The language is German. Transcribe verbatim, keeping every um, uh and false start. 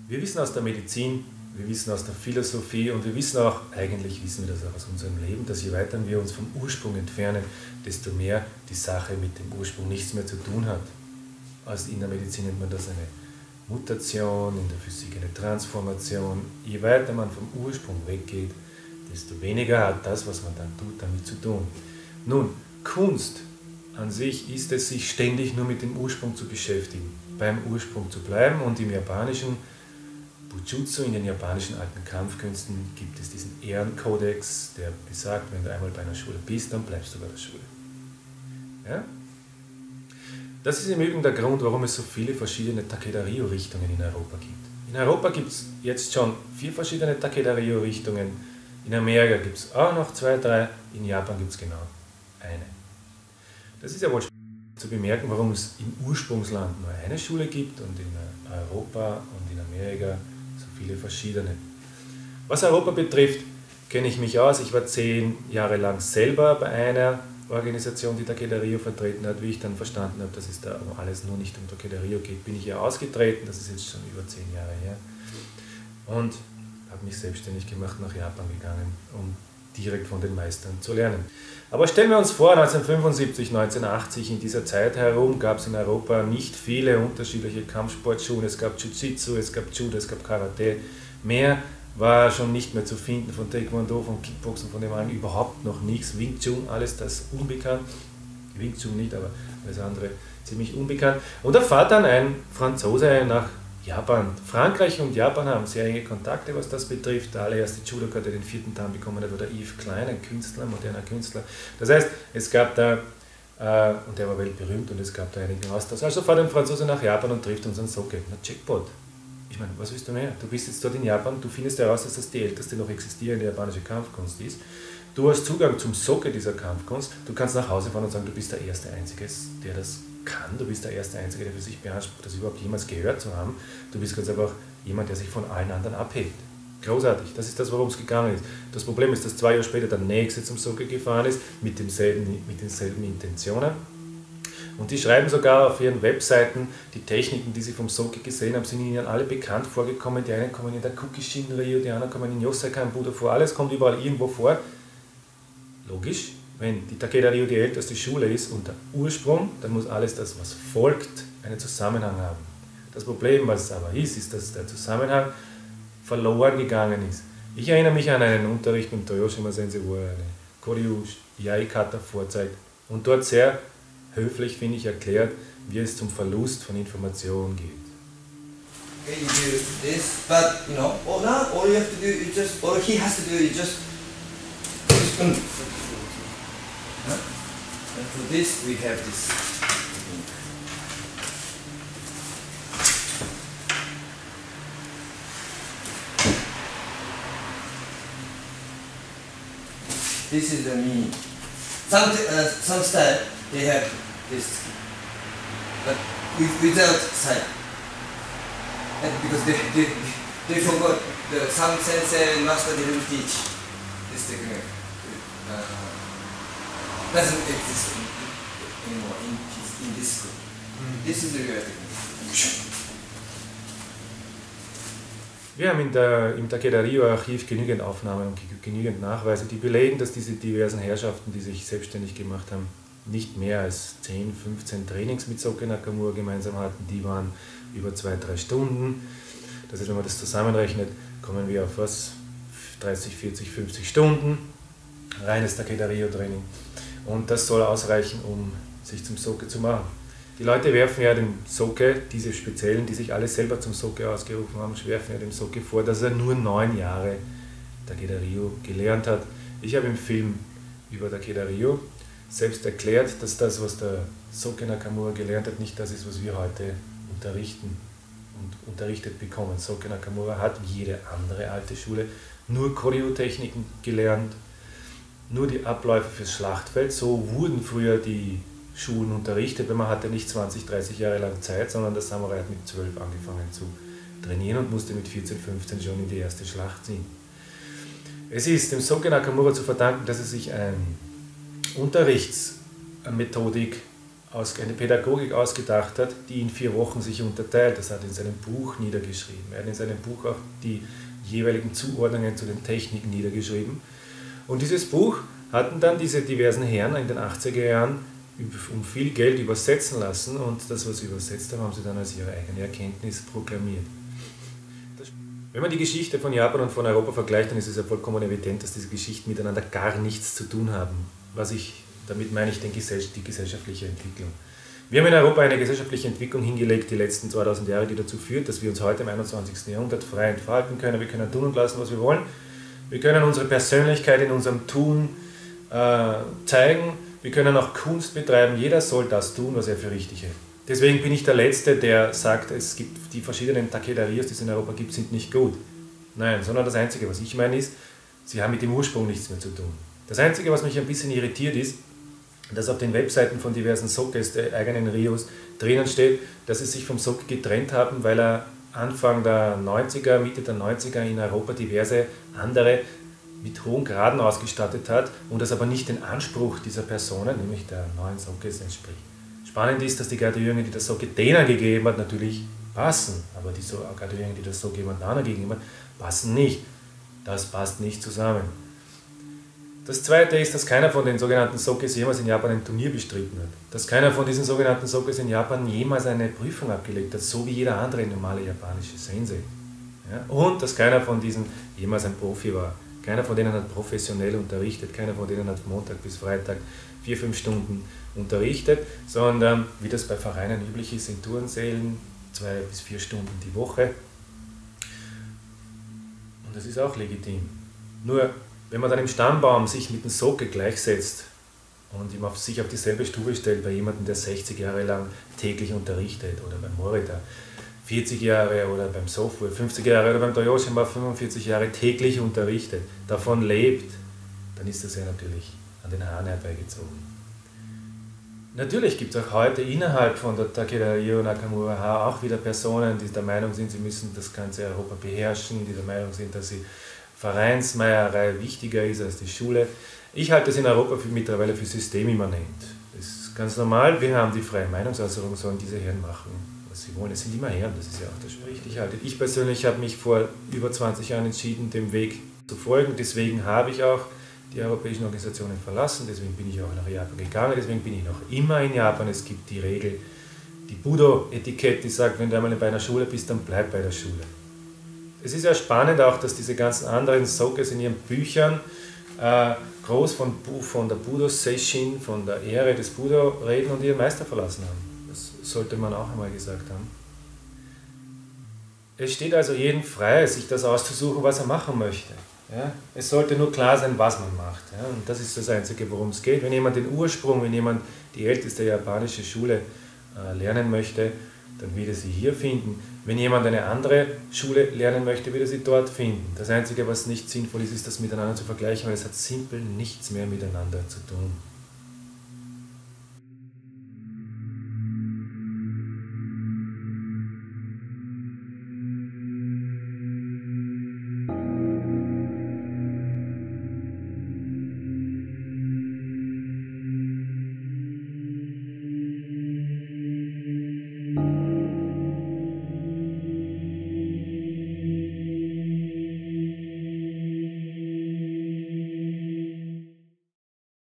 Wir wissen aus der Medizin, wir wissen aus der Philosophie und wir wissen auch, eigentlich wissen wir das auch aus unserem Leben, dass je weiter wir uns vom Ursprung entfernen, desto mehr die Sache mit dem Ursprung nichts mehr zu tun hat. Also in der Medizin nennt man das eine Mutation, in der Physik eine Transformation. Je weiter man vom Ursprung weggeht, desto weniger hat das, was man dann tut, damit zu tun. Nun, Kunst an sich ist es, sich ständig nur mit dem Ursprung zu beschäftigen, beim Ursprung zu bleiben, und im japanischen Bujutsu, in den japanischen alten Kampfkünsten, gibt es diesen Ehrenkodex, der besagt, wenn du einmal bei einer Schule bist, dann bleibst du bei der Schule. Ja? Das ist im Übrigen der Grund, warum es so viele verschiedene Takeda-Ryo-Richtungen in Europa gibt. In Europa gibt es jetzt schon vier verschiedene Takeda-Ryo-Richtungen, in Amerika gibt es auch noch zwei, drei, in Japan gibt es genau eine. Das ist ja wohl zu bemerken, warum es im Ursprungsland nur eine Schule gibt und in Europa und in Amerika so viele verschiedene. Was Europa betrifft, kenne ich mich aus. Ich war zehn Jahre lang selber bei einer Organisation, die Takeda-Ryo vertreten hat. Wie ich dann verstanden habe, dass es da alles nur nicht um Takeda-Ryo geht, bin ich ja ausgetreten. Das ist jetzt schon über zehn Jahre her. Und habe mich selbstständig gemacht, nach Japan gegangen, um direkt von den Meistern zu lernen. Aber stellen wir uns vor, neunzehnhundertfünfundsiebzig, neunzehnhundertachtzig, in dieser Zeit herum gab es in Europa nicht viele unterschiedliche Kampfsportschulen. Es gab Jiu-Jitsu, es gab Judo, es gab Karate. Mehr war schon nicht mehr zu finden, von Taekwondo, von Kickboxen, von dem anderen überhaupt noch nichts. Wing Chun, alles das unbekannt. Wing Chun nicht, aber alles andere ziemlich unbekannt. Und da fährt dann ein Franzose nach Japan. Frankreich und Japan haben sehr enge Kontakte, was das betrifft. Der allererste Judoka, der den vierten Dan bekommen hat, war der Yves Klein, ein Künstler, ein moderner Künstler. Das heißt, es gab da, äh, und der war weltberühmt, und es gab da einigen Austausch. Also fährt ein Franzose nach Japan und trifft unseren Soke. Na, Jackpot. Ich meine, was willst du mehr? Du bist jetzt dort in Japan, du findest heraus, dass das die älteste noch existierende japanische Kampfkunst ist. Du hast Zugang zum Soke dieser Kampfkunst. Du kannst nach Hause fahren und sagen, du bist der erste Einzige, der das kann. Du bist der erste Einzige, der für sich beansprucht, das überhaupt jemals gehört zu haben. Du bist ganz einfach jemand, der sich von allen anderen abhebt. Großartig, das ist das, worum es gegangen ist. Das Problem ist, dass zwei Jahre später der Nächste zum Soke gefahren ist, mit, demselben, mit denselben Intentionen. Und die schreiben sogar auf ihren Webseiten, die Techniken, die sie vom Soke gesehen haben, sind ihnen alle bekannt vorgekommen. Die einen kommen in der Kukishin-Ryo, die anderen kommen in Yosekai-Budo vor. Alles kommt überall irgendwo vor. Logisch. Wenn die Takeda-Ryo die älteste Schule ist und der Ursprung, dann muss alles das, was folgt, einen Zusammenhang haben. Das Problem, was es aber ist, ist, dass der Zusammenhang verloren gegangen ist. Ich erinnere mich an einen Unterricht mit Toyoshima Sensei, wo er eine Koryu Yaikata vorzeigt und dort sehr höflich, finde ich, erklärt, wie es zum Verlust von Informationen geht. Okay, you do this, but you know, all now all you have to do is just, all he has to do is just, just and for this we have this. This is the meaning. Some uh, some style they have this, but with, without sign. And because they they they forgot, the some sensei and master didn't teach this technique. Uh, doesn't exist anymore in, in this school. Mm. This is the real technique. Wir haben in der, im Takeda-Ryo-Archiv genügend Aufnahmen und genügend Nachweise, die belegen, dass diese diversen Herrschaften, die sich selbstständig gemacht haben, nicht mehr als zehn, fünfzehn Trainings mit Soke Nakamura gemeinsam hatten. Die waren über zwei, drei Stunden. Das heißt, wenn man das zusammenrechnet, kommen wir auf was? dreißig, vierzig, fünfzig Stunden. Reines Takeda-Ryo-Training. Und das soll ausreichen, um sich zum Soke zu machen. Die Leute werfen ja dem Soke, diese Speziellen, die sich alle selber zum Soke ausgerufen haben, werfen ja dem Soke vor, dass er nur neun Jahre Takeda-Ryo gelernt hat. Ich habe im Film über Takeda-Ryo selbst erklärt, dass das, was der Soke Nakamura gelernt hat, nicht das ist, was wir heute unterrichten und unterrichtet bekommen. Soke Nakamura hat, wie jede andere alte Schule, nur Choreo-Techniken gelernt, nur die Abläufe fürs Schlachtfeld. So wurden früher die Schulen unterrichtet, weil man hatte nicht zwanzig, dreißig Jahre lang Zeit, sondern der Samurai hat mit zwölf angefangen zu trainieren und musste mit vierzehn, fünfzehn schon in die erste Schlacht ziehen. Es ist dem Soke Nakamura zu verdanken, dass er sich eine Unterrichtsmethodik aus, eine Pädagogik ausgedacht hat, die in vier Wochen sich unterteilt. Das hat er in seinem Buch niedergeschrieben. Er hat in seinem Buch auch die jeweiligen Zuordnungen zu den Techniken niedergeschrieben. Und dieses Buch hatten dann diese diversen Herren in den achtziger Jahren um viel Geld übersetzen lassen, und das, was sie übersetzt haben, haben sie dann als ihre eigene Erkenntnis proklamiert. Wenn man die Geschichte von Japan und von Europa vergleicht, dann ist es ja vollkommen evident, dass diese Geschichten miteinander gar nichts zu tun haben. Was ich, damit meine ich den Gesell- die gesellschaftliche Entwicklung. Wir haben in Europa eine gesellschaftliche Entwicklung hingelegt, die letzten zweitausend Jahre, die dazu führt, dass wir uns heute im einundzwanzigsten Jahrhundert frei entfalten können. Wir können tun und lassen, was wir wollen. Wir können unsere Persönlichkeit in unserem Tun äh, zeigen. Wir können auch Kunst betreiben. Jeder soll das tun, was er für richtig hält. Deswegen bin ich der Letzte, der sagt, es gibt die verschiedenen Takedarias, die es in Europa gibt, sind nicht gut. Nein, sondern das Einzige, was ich meine, ist, sie haben mit dem Ursprung nichts mehr zu tun. Das Einzige, was mich ein bisschen irritiert, ist, dass auf den Webseiten von diversen Sokes, der eigenen Rios, drinnen steht, dass sie sich vom Soke getrennt haben, weil er Anfang der neunziger, Mitte der neunziger in Europa diverse andere mit hohen Graden ausgestattet hat und das aber nicht den Anspruch dieser Personen, nämlich der neuen Sokes, entspricht. Spannend ist, dass die Graduierungen, die das Soke denen gegeben hat, natürlich passen, aber die Graduierungen, die das Soke jemand anderen gegeben hat, passen nicht. Das passt nicht zusammen. Das Zweite ist, dass keiner von den sogenannten Sokes jemals in Japan ein Turnier bestritten hat. Dass keiner von diesen sogenannten Sokes in Japan jemals eine Prüfung abgelegt hat, so wie jeder andere normale japanische Sensei. Ja? Und dass keiner von diesen jemals ein Profi war. Keiner von denen hat professionell unterrichtet, keiner von denen hat Montag bis Freitag vier, fünf Stunden unterrichtet, sondern, wie das bei Vereinen üblich ist, in Turnsälen zwei bis vier Stunden die Woche. Und das ist auch legitim. Nur, wenn man dann im Stammbaum sich mit dem Soke gleichsetzt und ihm auf, sich auf dieselbe Stufe stellt bei jemandem, der sechzig Jahre lang täglich unterrichtet, oder beim Morita vierzig Jahre, oder beim Software fünfzig Jahre, oder beim Toyoshima fünfundvierzig Jahre täglich unterrichtet, davon lebt, dann ist das ja natürlich an den Haaren herbeigezogen. Natürlich gibt es auch heute innerhalb von der Takeda Ryo Nakamura auch wieder Personen, die der Meinung sind, sie müssen das ganze Europa beherrschen, die der Meinung sind, dass die Vereinsmeierei wichtiger ist als die Schule. Ich halte es in Europa für, mittlerweile für systemimmanent. Das ist ganz normal, wir haben die freie Meinungsäußerung, sollen diese Herren machen, was sie wollen. Es sind immer Herren, das ist ja auch das richtig halte. Ich persönlich habe mich vor über zwanzig Jahren entschieden, dem Weg zu folgen, deswegen habe ich auch die europäischen Organisationen verlassen, deswegen bin ich auch nach Japan gegangen, deswegen bin ich noch immer in Japan. Es gibt die Regel, die Budo-Etikette, die sagt, wenn du einmal bei einer Schule bist, dann bleib bei der Schule. Es ist ja spannend auch, dass diese ganzen anderen Sokes in ihren Büchern äh, groß von, von der Budo-Seishin, von der Ehre des Budo reden und ihren Meister verlassen haben. Das sollte man auch einmal gesagt haben. Es steht also jedem frei, sich das auszusuchen, was er machen möchte. Ja, es sollte nur klar sein, was man macht. Ja, und das ist das Einzige, worum es geht. Wenn jemand den Ursprung, wenn jemand die älteste japanische Schule äh, lernen möchte, dann wird er sie hier finden. Wenn jemand eine andere Schule lernen möchte, wird er sie dort finden. Das Einzige, was nicht sinnvoll ist, ist das miteinander zu vergleichen, weil es hat simpel nichts mehr miteinander zu tun.